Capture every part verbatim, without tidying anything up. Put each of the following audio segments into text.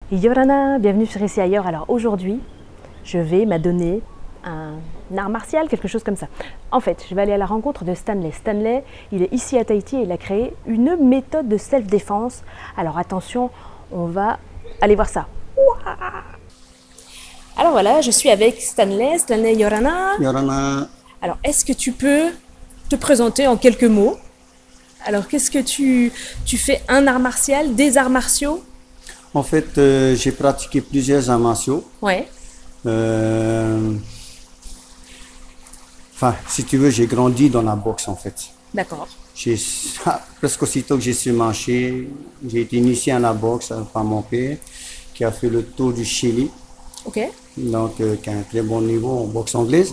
Yorana, bienvenue sur Ici Ailleurs. Alors aujourd'hui, je vais m'adonner un art martial, quelque chose comme ça. En fait, je vais aller à la rencontre de Stanley. Stanley, il est ici à Tahiti et il a créé une méthode de self-défense. Alors attention, on va aller voir ça. Ouah. Alors voilà, je suis avec Stanley, Stanley Yorana. Yorana. Alors, est-ce que tu peux te présenter en quelques mots? Alors, qu'est-ce que tu, tu fais? Un art martial, des arts martiaux? En fait, euh, j'ai pratiqué plusieurs arts martiaux. Ouais. Euh, Enfin, si tu veux, j'ai grandi dans la boxe en fait. D'accord. J'ai, presque aussitôt que j'ai su marcher, j'ai été initié à la boxe par mon père, qui a fait le tour du Chili. Ok. Donc, euh, qui a un très bon niveau en boxe anglaise.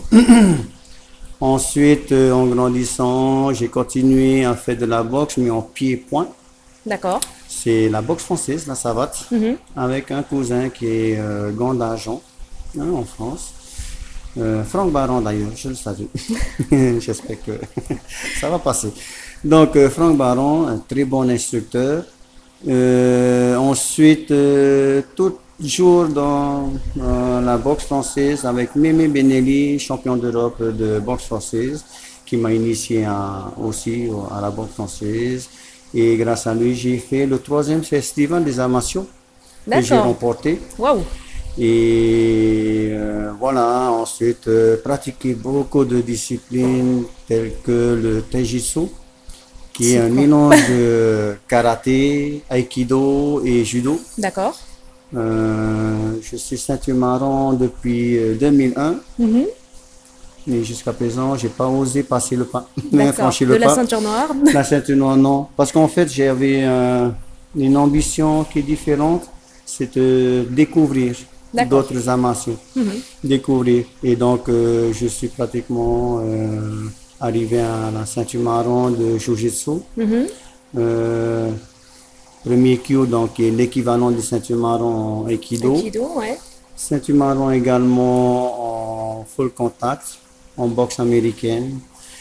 Ensuite, euh, en grandissant, j'ai continué à faire de la boxe, mais en pied-point. D'accord. C'est la boxe française, la savate, Mhm. avec un cousin qui est euh, gant d'argent hein, en France. Euh, Franck Baron d'ailleurs, je le salue. J'espère que ça va passer. Donc, euh, Franck Baron, un très bon instructeur. Euh, ensuite, euh, toujours dans euh, la boxe française avec Mémé Benelli, champion d'Europe de boxe française, qui m'a initié à, aussi à la boxe française. Et grâce à lui, j'ai fait le troisième festival des arts martiaux que j'ai remporté. Waouh! Et euh, voilà, ensuite, euh, pratiquer beaucoup de disciplines telles que le Taijitsu, qui est, est un quoi? mélange de karaté, aïkido et judo. D'accord. Euh, je suis ceinture marron depuis deux mille un. Mm-hmm. Mais jusqu'à présent, j'ai pas osé passer le pas. Franchir le de pas. La ceinture noire? La ceinture noire, non. Parce qu'en fait, j'avais euh, une ambition qui est différente, c'est de découvrir d'autres arts martiaux. Mm-hmm. Découvrir. Et donc, euh, je suis pratiquement euh, arrivé à la ceinture marron de Jiu-Jitsu. Mm-hmm. euh, premier Kyo, donc, est l'équivalent de ceinture marron en Aikido. Aikido, ouais. Ceinture marron également en full contact, en boxe américaine.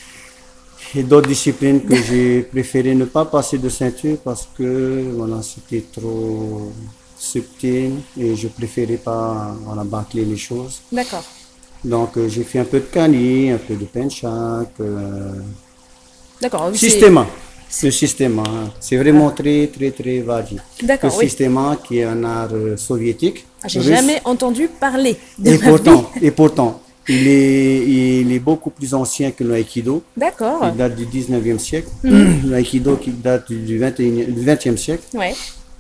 Et d'autres disciplines que j'ai préféré ne pas passer de ceinture parce que voilà, c'était trop subtil et je préférais pas voilà, bâcler les choses. D'accord. Donc euh, j'ai fait un peu de Kali, un peu de Penchak. Euh, D'accord. Systéma. Ce système, c'est vraiment ah. très très très varié. D'accord. Le oui. système qui est un art euh, soviétique. Ah, j'ai jamais entendu parler de et ma pourtant, vie. Et pourtant, il est, il est beaucoup plus ancien que l'aïkido. D'accord. Il date du dix-neuvième siècle. Mmh. L'aïkido qui date du vingtième siècle. Ouais.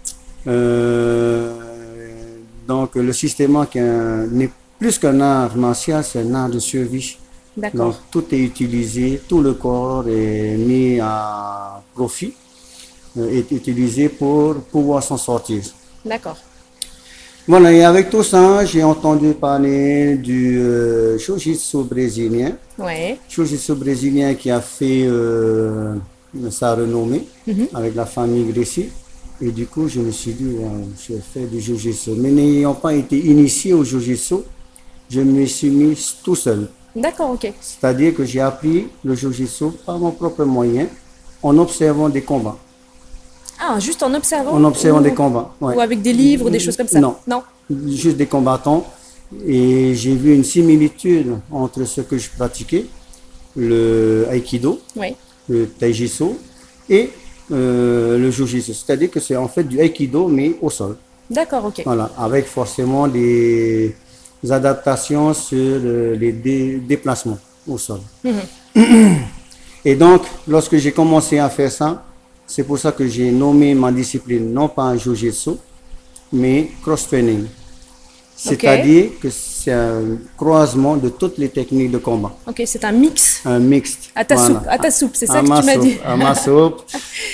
Euh, donc le système qui n'est plus qu'un art martial, c'est un art de survie. Donc tout est utilisé, tout le corps est mis à profit, euh, est utilisé pour pouvoir s'en sortir. D'accord. Voilà, et avec tout ça, j'ai entendu parler du euh, Jiu-Jitsu brésilien. Ouais. Jiu-Jitsu brésilien qui a fait euh, sa renommée mm-hmm. avec la famille Gracie. Et du coup, je me suis dit, ouais, je vais faire du Jiu-Jitsu. Mais n'ayant pas été initié au Jiu-Jitsu, je me suis mis tout seul. D'accord, ok. C'est-à-dire que j'ai appris le Jiu-Jitsu par mon propre moyen, en observant des combats. Ah, juste en observant? En observant ou... des combats, ouais. Ou avec des livres, des choses comme ça? Non. Non. Juste des combattants. Et j'ai vu une similitude entre ce que je pratiquais, le Aikido, oui. le Taijitsu et euh, le Jiu-Jitsu. C'est-à-dire que c'est en fait du Aikido, mais au sol. D'accord, ok. Voilà, avec forcément des adaptations sur euh, les dé déplacements au sol. Mm-hmm. Et donc, lorsque j'ai commencé à faire ça, c'est pour ça que j'ai nommé ma discipline non pas Jiu-Jitsu, mais cross-training. C'est-à-dire okay. que c'est un croisement de toutes les techniques de combat. Ok, c'est un mix. Un mixte. À ta voilà. soupe, à ta soupe, c'est ça à que tu m'as dit. À ma soupe.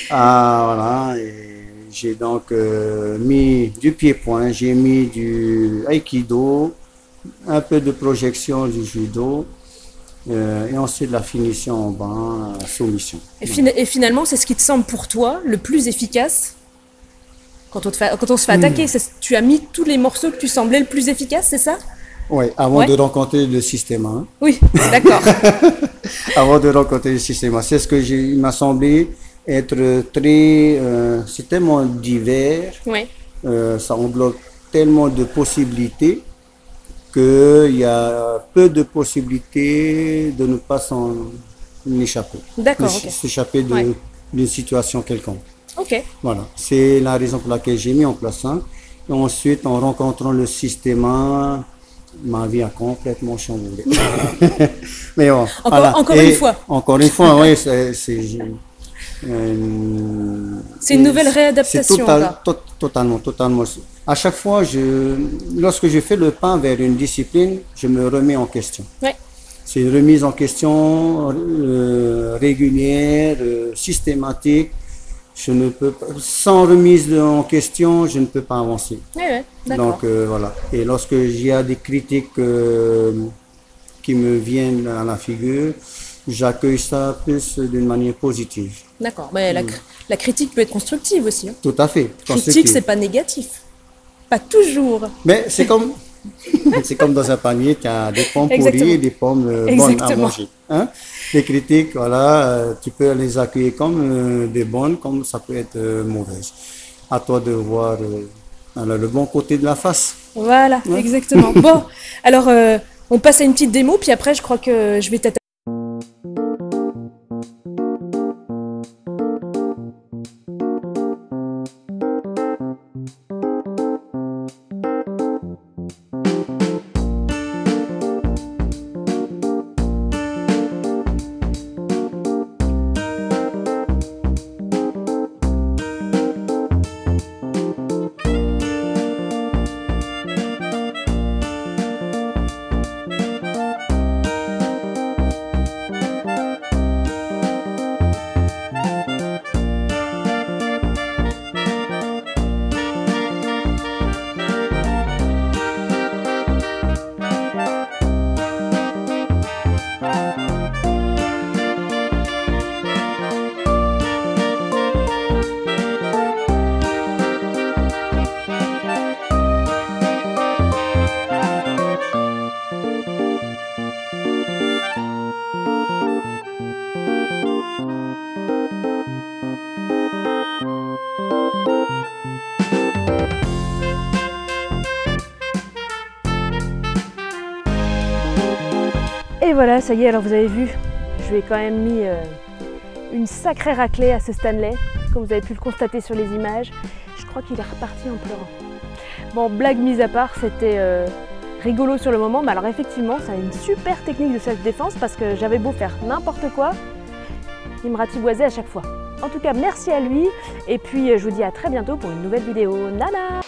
à, voilà, et j'ai donc euh, mis du pied-point, j'ai mis du Aikido, un peu de projection du judo, euh, et ensuite la finition en bas, la soumission. Et, fin et finalement, c'est ce qui te semble pour toi le plus efficace quand on, te fait, quand on se fait attaquer. Mmh. Tu as mis tous les morceaux que tu semblais le plus efficace, c'est ça? Oui, avant ouais. de rencontrer le système. Hein. Oui, d'accord. Avant de rencontrer le système. C'est ce que il m'a semblé être très... Euh, c'est tellement divers. Oui. Euh, ça englobe tellement de possibilités qu'il y a peu de possibilités de ne pas s'en échapper. D'accord, de ok. S'échapper de- Ouais. d'une situation quelconque. Ok. Voilà, c'est la raison pour laquelle j'ai mis en place ça. Et ensuite, en rencontrant le système, ma vie a complètement chamboulé. Mais bon, Encore, voilà. encore Et une fois. Encore une fois, oui, c'est c'est euh, C'est une nouvelle c'est réadaptation total- encore. to- totalement, totalement. À chaque fois, je, lorsque je fais le pas vers une discipline, je me remets en question. Ouais. C'est une remise en question euh, régulière, euh, systématique. Je ne peux pas, sans remise en question, je ne peux pas avancer. Ouais, ouais, d'accord. Donc euh, voilà. Et lorsque il y a des critiques euh, qui me viennent à la figure, j'accueille ça plus d'une manière positive. D'accord. Mais la, cr- la critique peut être constructive aussi. Hein. Tout à fait. Critique, constructive. c'est pas négatif. Pas toujours. Mais c'est comme, c'est comme dans un panier qui a des pommes Exactement. pourries et des pommes euh, bonnes à Exactement. manger. Hein? Les critiques, voilà, euh, tu peux les accueillir comme euh, des bonnes, comme ça peut être euh, mauvaises. À toi de voir euh, alors, le bon côté de la face. Voilà, Ouais. exactement. Bon, alors euh, on passe à une petite démo, puis après je crois que je vais t'attaquer. Et voilà, ça y est, alors vous avez vu, je lui ai quand même mis euh, une sacrée raclée à ce Stanley, comme vous avez pu le constater sur les images. Je crois qu'il est reparti en pleurant. Bon, blague mise à part, c'était euh, rigolo sur le moment, mais alors effectivement, c'est une super technique de self-défense parce que j'avais beau faire n'importe quoi, il me ratiboisait à chaque fois. En tout cas, merci à lui, et puis euh, je vous dis à très bientôt pour une nouvelle vidéo. Nana!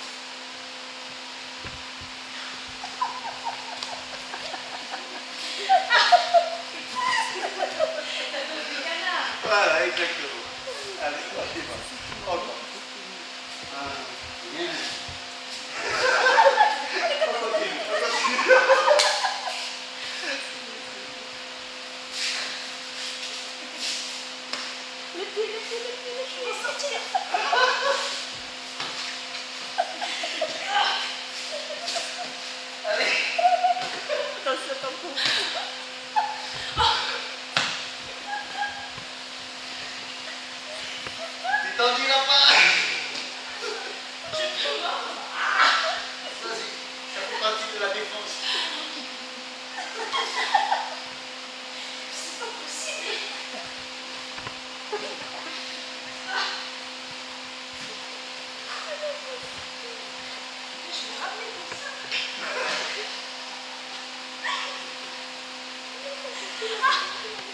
Voilà, exactement. Allez, c'est bon. Encore. Ah, bien. On continue, on continue. Le pied, le pied, le pied, le pied, il va sortir. Allez. Attention, attention. Tu t'en diras pas. Vas-y, ça fait partie de la défense. C'est pas possible. Je vais ramener pour ça. Ah.